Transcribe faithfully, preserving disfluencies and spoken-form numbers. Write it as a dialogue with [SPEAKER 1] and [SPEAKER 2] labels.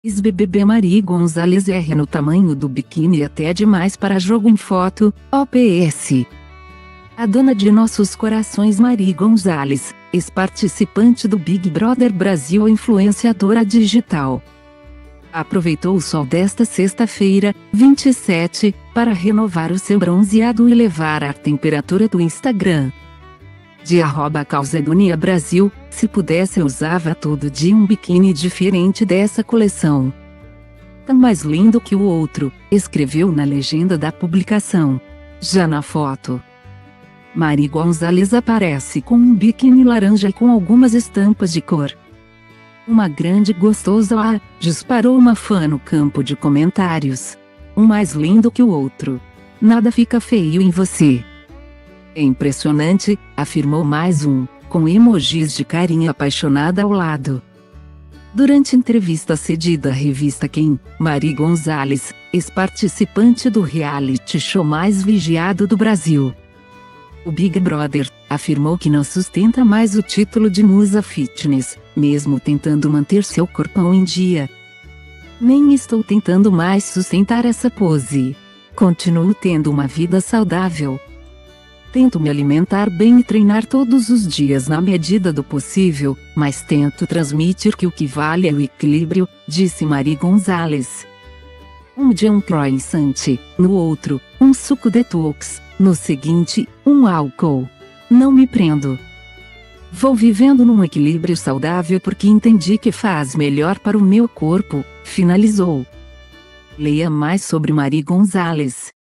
[SPEAKER 1] Ex-B B B Mari Gonzalez erra no tamanho do biquíni até demais para jogo em foto, O P S. A dona de nossos corações Mari Gonzalez, ex-participante do Big Brother Brasil influenciadora digital, aproveitou o sol desta sexta-feira, vinte e sete, para renovar o seu bronzeado e elevar a temperatura do Instagram. De arroba Calzedonia Brasil, se pudesse eu usava todo dia um biquíni diferente dessa coleção. Tão mais lindo que o outro, escreveu na legenda da publicação. Já na foto, Mari Gonzalez aparece com um biquíni laranja com algumas estampas de cor. Uma grande gostosa ah, disparou uma fã no campo de comentários. Um mais lindo que o outro. Nada fica feio em você. É impressionante, afirmou mais um, com emojis de carinha apaixonada ao lado. Durante entrevista cedida à revista Quem, Mari Gonzalez, ex-participante do reality show mais vigiado do Brasil, o Big Brother, afirmou que não sustenta mais o título de musa fitness, mesmo tentando manter seu corpão em dia. Nem estou tentando mais sustentar essa pose. Continuo tendo uma vida saudável. Tento me alimentar bem e treinar todos os dias na medida do possível, mas tento transmitir que o que vale é o equilíbrio, disse Mari Gonzalez. Um dia um croissant, no outro, um suco detox, no seguinte, um álcool. Não me prendo. Vou vivendo num equilíbrio saudável porque entendi que faz melhor para o meu corpo, finalizou. Leia mais sobre Mari Gonzalez.